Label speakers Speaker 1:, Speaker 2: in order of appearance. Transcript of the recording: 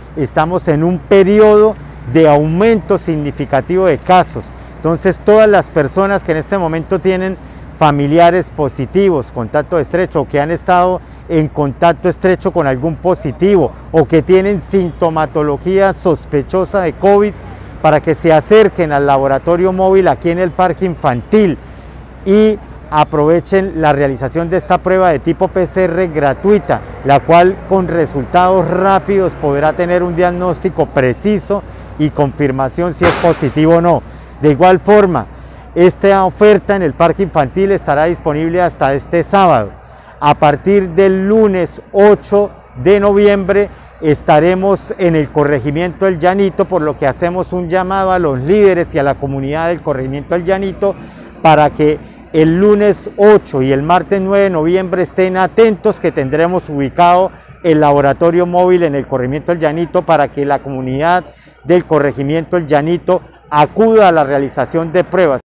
Speaker 1: estamos en un periodo de aumento significativo de casos. Entonces todas las personas que en este momento tienen familiares positivos, contacto estrecho, o que han estado en contacto estrecho con algún positivo, o que tienen sintomatología sospechosa de COVID, para que se acerquen al laboratorio móvil aquí en el Parque Infantil y aprovechen la realización de esta prueba de tipo PCR gratuita, la cual con resultados rápidos podrá tener un diagnóstico preciso y confirmación si es positivo o no. De igual forma, esta oferta en el Parque Infantil estará disponible hasta este sábado. A partir del lunes 8 de noviembre estaremos en el corregimiento El Llanito, por lo que hacemos un llamado a los líderes y a la comunidad del corregimiento El Llanito para que el lunes 8 y el martes 9 de noviembre estén atentos, que tendremos ubicado el laboratorio móvil en el corregimiento El Llanito para que la comunidad del corregimiento El Llanito acuda a la realización de pruebas.